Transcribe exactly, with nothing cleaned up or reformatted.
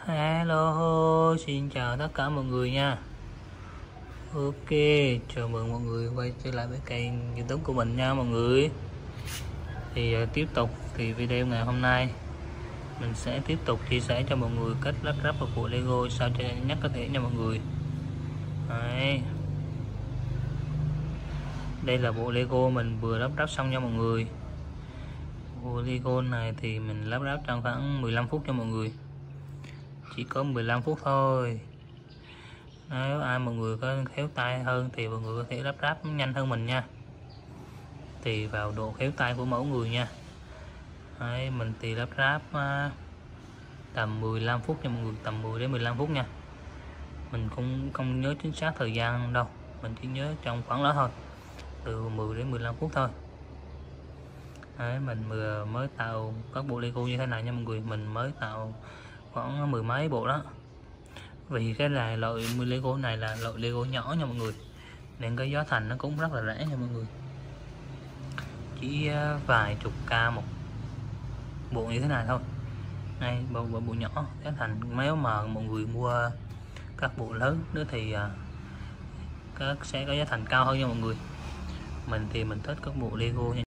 Hello, xin chào tất cả mọi người nha. Ok, chào mừng mọi người quay trở lại với kênh YouTube của mình nha mọi người. Thì uh, tiếp tục thì video ngày hôm nay mình sẽ tiếp tục chia sẻ cho mọi người cách lắp ráp một bộ Lego sao cho nhanh nhất có thể nha mọi người. Đấy. Đây là bộ Lego mình vừa lắp ráp xong nha mọi người. Bộ Lego này thì mình lắp ráp trong khoảng mười lăm phút cho mọi người. Chỉ có mười lăm phút thôi. Nếu ai mọi người có khéo tay hơn thì mọi người có thể lắp ráp nhanh hơn mình nha, tùy vào độ khéo tay của mỗi người nha. Đấy, mình thì lắp ráp uh, tầm mười lăm phút cho mọi người, tầm mười đến mười lăm phút nha. Mình cũng không nhớ chính xác thời gian đâu, mình chỉ nhớ trong khoảng đó thôi, từ mười đến mười lăm phút thôi. Đấy, mình vừa mới tạo các bộ Lego như thế này nha mọi người, mình mới tạo khoảng mười mấy bộ đó. Vì cái này loại Lego này là loại Lego nhỏ nha mọi người, nên cái giá thành nó cũng rất là rẻ nha mọi người, chỉ vài chục k một bộ như thế này thôi. Này bộ, bộ, bộ nhỏ giá thành, nếu mà mọi người mua các bộ lớn nữa thì các sẽ có giá thành cao hơn nha mọi người. Mình thì mình thích các bộ Lego nha.